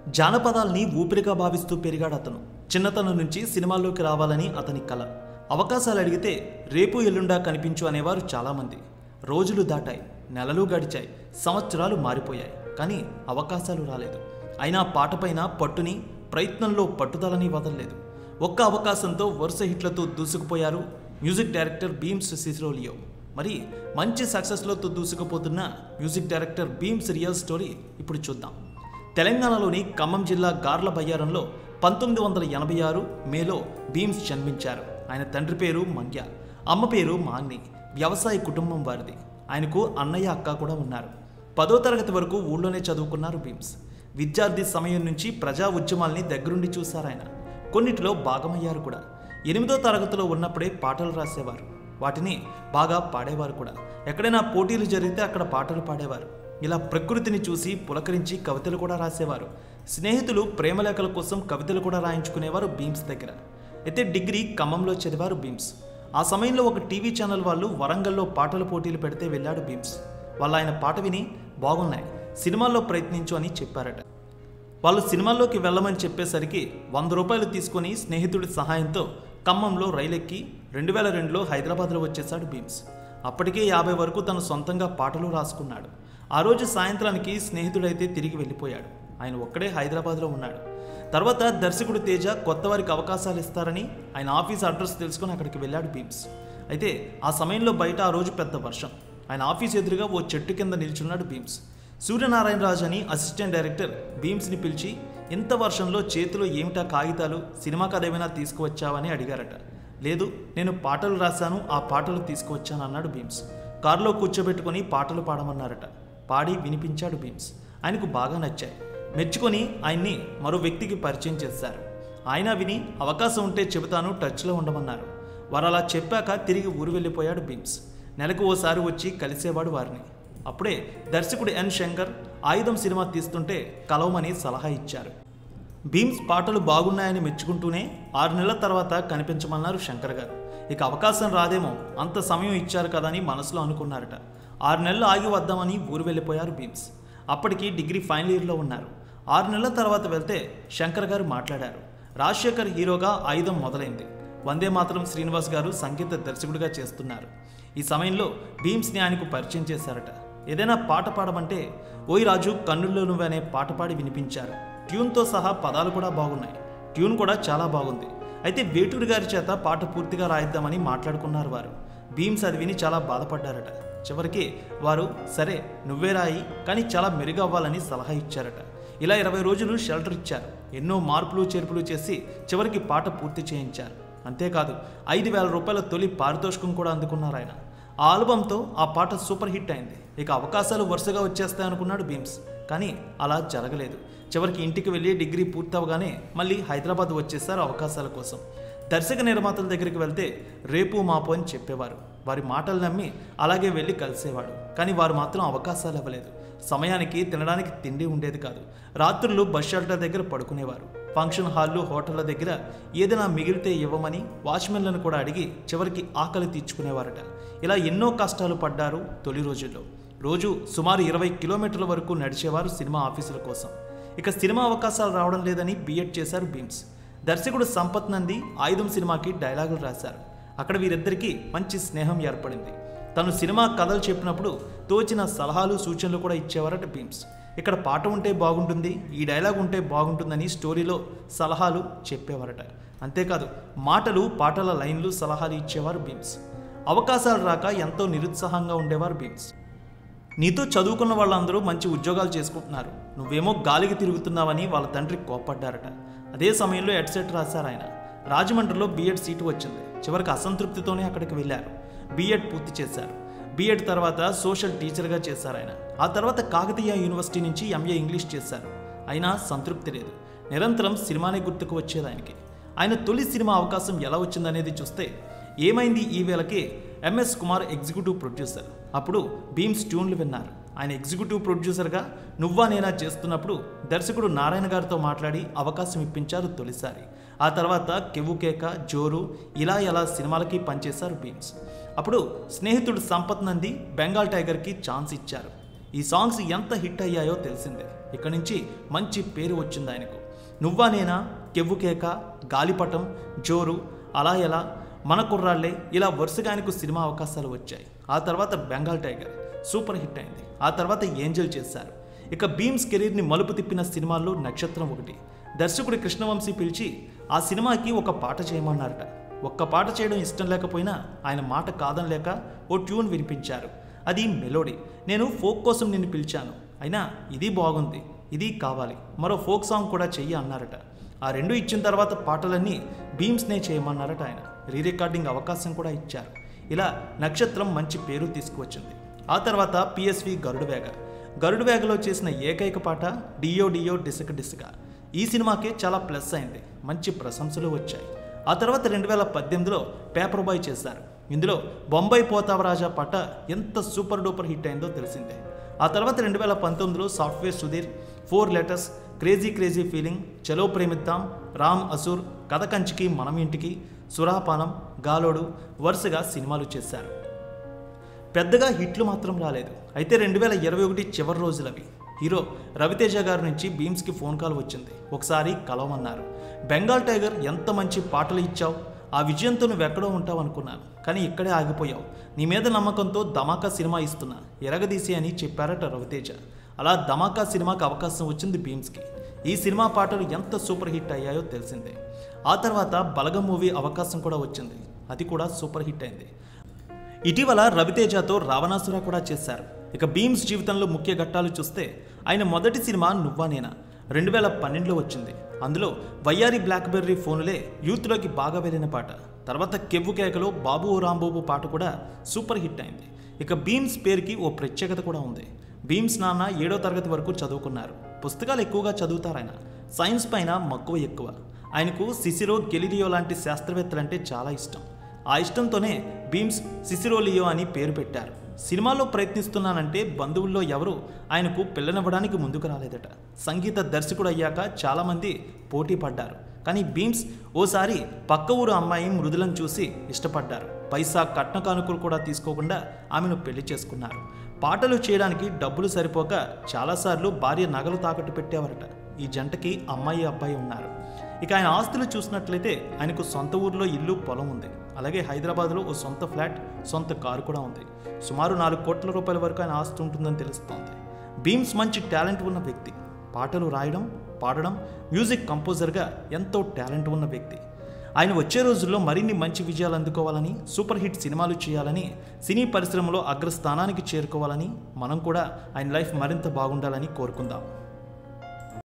జానపదాల్ని ఊపిరిగా భావిస్తూ పెరిగాడు అతను. చిన్నతనం నుంచి సినిమాల్లోకి రావాలని అతని కల. అవకాశాలు అడిగితే రేపు ఎల్లుండా కనిపించు అనేవారు చాలామంది. రోజులు దాటాయి, నెలలు గడిచాయి, సంవత్సరాలు మారిపోయాయి. కానీ అవకాశాలు రాలేదు. అయినా పాటపైన పట్టుని, ప్రయత్నంలో పట్టుదలని వదలలేదు. ఒక్క అవకాశంతో వరుస హిట్లతో దూసుకుపోయారు మ్యూజిక్ డైరెక్టర్ భీమ్స్ సిసిరోలియో. మరి మంచి సక్సెస్లో దూసుకుపోతున్న music director Bheems real story ఇప్పుడు చూద్దాం. తెలంగాణలోని ఖమ్మం జిల్లా గార్ల బయ్యారంలో 1986 మేలో భీమ్స్ జన్మించారు. ఆయన తండ్రి పేరు మంగ్య, అమ్మ పేరు మాగ్ని. వ్యవసాయ కుటుంబం వారిది. ఆయనకు అన్నయ్య, అక్క కూడా ఉన్నారు. 10వ తరగతి వరకు ఊళ్ళోనే చదువుకున్నారు భీమ్స్. విద్యార్థి సమయం నుంచి ప్రజా ఉద్యమాల్ని దగ్గరుండి చూశారు ఆయన. కొన్నిటిలో భాగమయ్యారు కూడా. 8వ తరగతిలో ఉన్నప్పుడే పాటలు రాసేవారు. వాటిని బాగా పాడేవారు కూడా. ఎక్కడైనా పోటీలు జరిగితే అక్కడ పాటలు పాడేవారు. ఇలా ప్రకృతిని చూసి పులకరించి కవితలు కూడా రాసేవారు. స్నేహితులు ప్రేమలేఖల కోసం కవితలు కూడా రాయించుకునేవారు భీమ్స్ దగ్గర. అయితే డిగ్రీ ఖమ్మంలో చదివారు భీమ్స్. ఆ సమయంలో ఒక టీవీ ఛానల్ వాళ్ళు వరంగల్లో పాటల పోటీలు పెడితే వెళ్ళాడు భీమ్స్. వాళ్ళు ఆయన పాట విని బాగున్నాయి, సినిమాల్లో ప్రయత్నించు అని చెప్పారట. వాళ్ళు సినిమాల్లోకి వెళ్ళమని చెప్పేసరికి 100 రూపాయలు తీసుకొని స్నేహితుడి సహాయంతో ఖమ్మంలో రైలెక్కి 2002లో హైదరాబాద్లో వచ్చేశాడు భీమ్స్. అప్పటికే 50 వరకు తను సొంతంగా పాటలు రాసుకున్నాడు. ఆ రోజు సాయంత్రానికి స్నేహితుడైతే తిరిగి వెళ్ళిపోయాడు. ఆయన ఒక్కడే హైదరాబాద్లో ఉన్నాడు. తర్వాత దర్శకుడు తేజ కొత్త వారికి అవకాశాలు ఇస్తారని ఆయన ఆఫీస్ అడ్రస్ తెలుసుకొని అక్కడికి వెళ్ళాడు భీమ్స్. అయితే ఆ సమయంలో బయట ఆ రోజు పెద్ద వర్షం. ఆయన ఆఫీస్ ఎదురుగా ఓ చెట్టు కింద నిల్చున్నాడు భీమ్స్. సూర్యనారాయణరాజు అని అసిస్టెంట్ డైరెక్టర్ భీమ్స్ని పిలిచి, ఇంత వర్షంలో చేతిలో ఏమిటా కాగితాలు, సినిమా కథ ఏమైనా తీసుకువచ్చావని అడిగారట. లేదు, నేను పాటలు రాశాను, ఆ పాటలు తీసుకువచ్చాను అన్నాడు భీమ్స్. కారులో కూర్చోబెట్టుకొని పాటలు పాడమన్నారట. పాడి వినిపించాడు భీమ్స్. ఆయనకు బాగా నచ్చాయి. మెచ్చుకొని ఆయన్ని మరో వ్యక్తికి పరిచయం చేశారు. ఆయన విని అవకాశం ఉంటే చెబుతాను, టచ్లో ఉండమన్నారు. వారు అలా చెప్పాక తిరిగి ఊరు వెళ్ళిపోయాడు భీమ్స్. నెలకు ఓసారి వచ్చి కలిసేవాడు వారిని. అప్పుడే దర్శకుడు ఎన్ శంకర్ ఆయుధం సినిమా తీస్తుంటే కలవమని సలహా ఇచ్చారు. భీమ్స్ పాటలు బాగున్నాయని మెచ్చుకుంటూనే 6 నెలల తర్వాత కనిపించమన్నారు శంకర్ గారు. ఇక అవకాశం రాదేమో, అంత సమయం ఇచ్చారు కదా అని మనసులో అనుకున్నారట. 6 నెలలు ఆగి వద్దామని ఊరు వెళ్ళిపోయారు భీమ్స్. అప్పటికి డిగ్రీ ఫైనల్ ఇయర్లో ఉన్నారు. 6 నెలల తర్వాత వెళ్తే శంకర్ గారు మాట్లాడారు. రాజశేఖర్ హీరోగా ఆయుధం మొదలైంది. వందే మాతరం శ్రీనివాస్ గారు సంగీత దర్శకుడిగా చేస్తున్నారు. ఈ సమయంలో భీమ్స్ని ఆయనకు పరిచయం చేశారట. ఏదైనా పాట పాడమంటే ఓయ్ రాజు కన్నుల్లో నువ్వు అనే పాట పాడి వినిపించారు. ట్యూన్తో సహా పదాలు కూడా బాగున్నాయి. ట్యూన్ కూడా చాలా బాగుంది. అయితే వేటూరి గారి చేత పాట పూర్తిగా రాయిద్దామని మాట్లాడుకున్నారు వారు. భీమ్స్ అది విని చాలా బాధపడ్డారట. చివరికి వారు సరే నువ్వే రాయి, కానీ చాలా మెరుగు అవ్వాలని సలహా ఇచ్చారట. ఇలా 20 రోజులు షెల్టర్ ఇచ్చారు. ఎన్నో మార్పులు చేర్పులు చేసి చివరికి పాట పూర్తి చేయించారు. అంతేకాదు 5,000 రూపాయల తొలి పారితోషికం కూడా అందుకున్నారు ఆయన. ఆ ఆల్బంతో ఆ పాట సూపర్ హిట్ అయింది. ఇక అవకాశాలు వరుసగా వచ్చేస్తాయనుకున్నాడు భీమ్స్. కానీ అలా జరగలేదు. చివరికి ఇంటికి వెళ్ళి డిగ్రీ పూర్తవగానే మళ్ళీ హైదరాబాద్ వచ్చేసారు అవకాశాల కోసం. దర్శక నిర్మాతల దగ్గరికి వెళ్తే రేపు మాపు అని చెప్పేవారు. వారి మాటలు నమ్మి అలాగే వెళ్ళి కలిసేవాడు. కానీ వారు మాత్రం అవకాశాలు ఇవ్వలేదు. సమయానికి తినడానికి తిండి ఉండేది కాదు. రాత్రులు బస్ షెల్టర్ దగ్గర పడుకునేవారు. ఫంక్షన్ హాళ్ళు, హోటళ్ల దగ్గర ఏదైనా మిగిలితే ఇవ్వమని వాచ్మెన్లను కూడా అడిగి చివరికి ఆకలి తీర్చుకునేవారట. ఇలా ఎన్నో కష్టాలు పడ్డారు తొలి రోజుల్లో. రోజు సుమారు 20 కిలోమీటర్ల వరకు నడిచేవారు సినిమా ఆఫీసుల కోసం. ఇక సినిమా అవకాశాలు రావడం లేదని బిఎడ్ చేశారు భీమ్స్. దర్శకుడు సంపత్ నంది ఆయుధం సినిమాకి డైలాగులు రాశారు. అక్కడ వీరిద్దరికీ మంచి స్నేహం ఏర్పడింది. తను సినిమా కథలు చెప్పినప్పుడు తోచిన సలహాలు, సూచనలు కూడా ఇచ్చేవారట భీమ్స్. ఇక్కడ పాట ఉంటే బాగుంటుంది, ఈ డైలాగ్ ఉంటే బాగుంటుందని స్టోరీలో సలహాలు చెప్పేవారట. అంతేకాదు మాటలు, పాటల లైన్లు, సలహాలు ఇచ్చేవారు భీమ్స్. అవకాశాలు రాక ఎంతో నిరుత్సాహంగా ఉండేవారు భీమ్స్. నీతో చదువుకున్న వాళ్ళందరూ మంచి ఉద్యోగాలు చేసుకుంటున్నారు, నువ్వేమో గాలికి తిరుగుతున్నావని వాళ్ళ తండ్రి కోప్పడ్డారట. అదే సమయంలో ఎడ్సెట్ రాశారు ఆయన. రాజమండ్రిలో బిఎడ్ సీటు వచ్చింది. చివరికి అసంతృప్తితోనే అక్కడికి వెళ్ళారు. బిఎడ్ పూర్తి చేశారు. బిఎడ్ తర్వాత సోషల్ టీచర్గా చేశారు ఆయన. ఆ తర్వాత కాకతీయ యూనివర్సిటీ నుంచి ఎంఏ ఇంగ్లీష్ చేశారు. అయినా సంతృప్తి లేదు. నిరంతరం సినిమానే గుర్తుకు వచ్చేది ఆయనకి. ఆయన తొలి సినిమా అవకాశం ఎలా వచ్చిందనేది చూస్తే ఏమైంది ఈ వేళకి ఎంఎస్ కుమార్ ఎగ్జిక్యూటివ్ ప్రొడ్యూసర్. అప్పుడు భీమ్స్ ట్యూన్లు విన్నారు. ఆయన ఎగ్జిక్యూటివ్ ప్రొడ్యూసర్గా నువ్వా నేనా చేస్తున్నప్పుడు దర్శకుడు నారాయణ గారితో మాట్లాడి అవకాశం ఇప్పించారు తొలిసారి. ఆ తర్వాత కెవ్వు కేక, జోరు, ఇలా ఎలా సినిమాలకి పనిచేశారు భీమ్స్. అప్పుడు స్నేహితుడు సంపత్ నంది బెంగాల్ టైగర్కి ఛాన్స్ ఇచ్చారు. ఈ సాంగ్స్ ఎంత హిట్ అయ్యాయో తెలిసిందే. ఇక్కడి నుంచి మంచి పేరు వచ్చింది ఆయనకు. నువ్వా నేనా, కెవ్వు కేక, గాలిపటం, జోరు, అలా ఎలా, మన కుర్రాళ్ళే, ఇలా వరుసగా ఆయనకు సినిమా అవకాశాలు వచ్చాయి. ఆ తర్వాత బెంగాల్ టైగర్ సూపర్ హిట్ అయింది. ఆ తర్వాత ఏంజల్ చేశారు. ఇక భీమ్స్ కెరీర్ని మలుపు తిప్పిన సినిమాల్లో నక్షత్రం ఒకటి. దర్శకుడు కృష్ణవంశీ పిలిచి ఆ సినిమాకి ఒక పాట చేయమన్నారట. ఒక్క పాట చేయడం ఇష్టం లేకపోయినా ఆయన మాట కాదనలేక ఓ ట్యూన్ వినిపించారు. అది మెలోడీ. నేను ఫోక్ కోసం నిన్ను పిలిచాను, అయినా ఇది బాగుంది, ఇది కావాలి, మరో ఫోక్ సాంగ్ కూడా చెయ్యి అన్నారట. ఆ రెండు ఇచ్చిన తర్వాత పాటలన్నీ భీమ్స్నే చేయమన్నారట ఆయన. రీ రికార్డింగ్ అవకాశం కూడా ఇచ్చారు. ఇలా నక్షత్రం మంచి పేరు తీసుకువచ్చింది. ఆ తర్వాత పిఎస్వి గరుడువేగలో చేసిన ఏకైక పాట డియో డియో డిసక డిసక. ఈ సినిమాకే చాలా ప్లస్ అయింది, మంచి ప్రశంసలు వచ్చాయి. ఆ తర్వాత 2018లో పేపర్ బాయ్ చేశారు. ఇందులో బొంబాయి పోతావ రాజా పాట ఎంత సూపర్ డూపర్ హిట్ అయిందో తెలిసిందే. ఆ తర్వాత 2019లో software Sudheer, 4 letters, crazy crazy feeling, Chalo Premiddam, Ram అసూర్, కథ కంచికి మనం ఇంటికి, సురాపానం, గాలోడు వరుసగా సినిమాలు చేశారు. పెద్దగా హిట్లు మాత్రం రాలేదు. అయితే 2021 చివరి రోజులవి. హీరో రవితేజ గారి నుంచి భీమ్స్కి ఫోన్ కాల్ వచ్చింది. ఒకసారి కలవమన్నారు. బెంగాల్ టైగర్ ఎంత మంచి పాటలు ఇచ్చావు, ఆ విజయంతో నువ్వెక్కడో ఉంటావు అనుకున్నాను, కానీ ఇక్కడే ఆగిపోయావు. నీ మీద నమ్మకంతో ధమాకా సినిమా ఇస్తున్నా, ఎరగదీసి అని చెప్పారట రవితేజ. అలా ధమాకా సినిమాకి అవకాశం వచ్చింది భీమ్స్కి. ఈ సినిమా పాటలు ఎంత సూపర్ హిట్ అయ్యాయో తెలిసిందే. ఆ తర్వాత బలగం మూవీ అవకాశం కూడా వచ్చింది. అది కూడా సూపర్ హిట్ అయింది. ఇటీవల రవితేజతో రావణాసుర కూడా చేశారు. ఇక భీమ్స్ జీవితంలో ముఖ్య ఘట్టాలు చూస్తే ఆయన మొదటి సినిమా నువ్వా నేనా 2012లో వచ్చింది. అందులో వయ్యారి బ్లాక్బెర్రీ ఫోనులే యూత్లోకి బాగా వెళ్ళిన పాట. తర్వాత కెవ్వు కేకలో బాబు రాంబాబు పాట కూడా సూపర్ హిట్ అయింది. ఇక భీమ్స్ పేరుకి ఓ ప్రత్యేకత కూడా ఉంది. భీమ్స్ నాన్న 7వ తరగతి వరకు చదువుకున్నారు. పుస్తకాలు ఎక్కువగా చదువుతారు ఆయన. సైన్స్ పైన మక్కువ ఎక్కువ. ఆయనకు సిసిరో, గెలీలియో లాంటి శాస్త్రవేత్తలంటే చాలా ఇష్టం. ఆ ఇష్టంతోనే భీమ్స్ సిసిరోలియో అని పేరు పెట్టారు. సినిమాలో ప్రయత్నిస్తున్నానంటే బంధువుల్లో ఎవరు ఆయనకు పిల్లనివ్వడానికి ముందుకు రాలేదట. సంగీత దర్శకుడు అయ్యాక చాలామంది పోటీ పడ్డారు, కానీ భీమ్స్ ఓసారి పక్క ఊరు అమ్మాయి మృదులను చూసి ఇష్టపడ్డారు. పైసా కట్న కానుకలు కూడా తీసుకోకుండా ఆమెను పెళ్లి చేసుకున్నారు. పాటలు చేయడానికి డబ్బులు సరిపోక చాలాసార్లు భార్య నగలు తాకట్టు పెట్టేవారట. ఈ జంటకి అమ్మాయి అబ్బాయి ఉన్నారు. ఇక ఆయన ఆస్తులు చూసినట్లయితే ఆయనకు సొంత ఊర్లో ఇల్లు, పొలం ఉంది. అలాగే హైదరాబాద్లో ఓ సొంత ఫ్లాట్, సొంత కారు కూడా ఉంది. సుమారు 4 కోట్ల రూపాయల వరకు ఆయన ఆస్తి ఉంటుందని తెలుస్తోంది. భీమ్స్ మంచి టాలెంట్ ఉన్న వ్యక్తి. పాటలు రాయడం, పాడడం, మ్యూజిక్ కంపోజర్గా ఎంతో టాలెంట్ ఉన్న వ్యక్తి. ఆయన వచ్చే రోజుల్లో మరిన్ని మంచి విజయాలు అందుకోవాలని, సూపర్ హిట్ సినిమాలు చేయాలని, సినీ పరిశ్రమలో అగ్రస్థానానికి చేరుకోవాలని, మనం కూడా ఆయన లైఫ్ మరింత బాగుండాలని కోరుకుందాం.